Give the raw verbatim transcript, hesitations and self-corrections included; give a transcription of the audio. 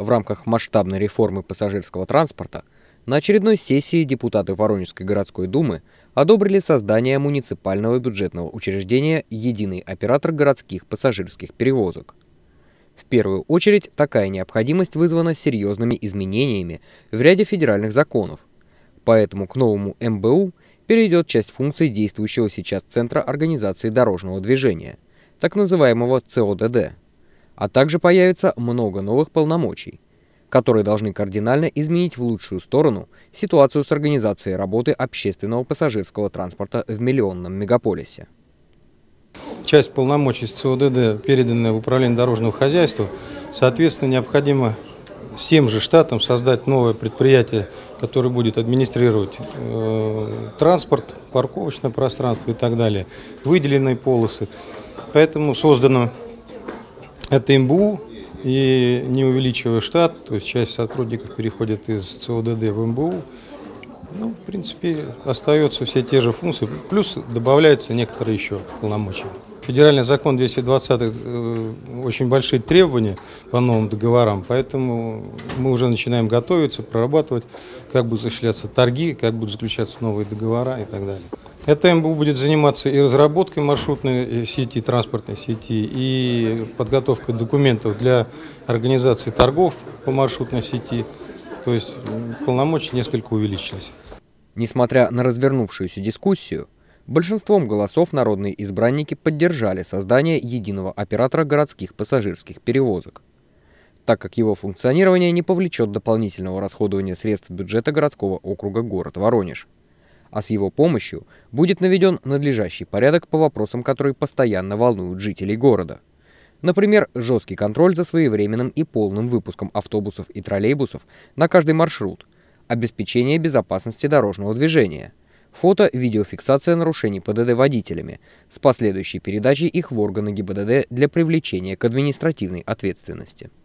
В рамках масштабной реформы пассажирского транспорта на очередной сессии депутаты Воронежской городской думы одобрили создание муниципального бюджетного учреждения «Единый оператор городских пассажирских перевозок». В первую очередь, такая необходимость вызвана серьезными изменениями в ряде федеральных законов. Поэтому к новому эм бэ у перейдет часть функций действующего сейчас Центра организации дорожного движения, так называемого цэ о дэ дэ, а также появится много новых полномочий, которые должны кардинально изменить в лучшую сторону ситуацию с организацией работы общественного пассажирского транспорта в миллионном мегаполисе. Часть полномочий с цэ о дэ дэ, переданная в управление дорожного хозяйства, соответственно, необходимо с тем же штатом создать новое предприятие, которое будет администрировать э, транспорт, парковочное пространство и так далее, выделенные полосы. Поэтому создано это эм бэ у, и не увеличивая штат, то есть часть сотрудников переходит из цэ о дэ дэ в эм бэ у. Ну, в принципе, остаются все те же функции, плюс добавляются некоторые еще полномочия. Федеральный закон двести двадцать э, очень большие требования по новым договорам, поэтому мы уже начинаем готовиться, прорабатывать, как будут осуществляться торги, как будут заключаться новые договора и так далее. Это эм бэ у будет заниматься и разработкой маршрутной сети, транспортной сети, и подготовкой документов для организации торгов по маршрутной сети. То есть полномочия несколько увеличились. Несмотря на развернувшуюся дискуссию, большинством голосов народные избранники поддержали создание единого оператора городских пассажирских перевозок, так как его функционирование не повлечет дополнительного расходования средств бюджета городского округа город Воронеж. А с его помощью будет наведен надлежащий порядок по вопросам, которые постоянно волнуют жителей города. Например, жесткий контроль за своевременным и полным выпуском автобусов и троллейбусов на каждый маршрут, обеспечение безопасности дорожного движения, фото-видеофиксация нарушений пэ дэ дэ водителями с последующей передачей их в органы гэ и бэ дэ дэ для привлечения к административной ответственности.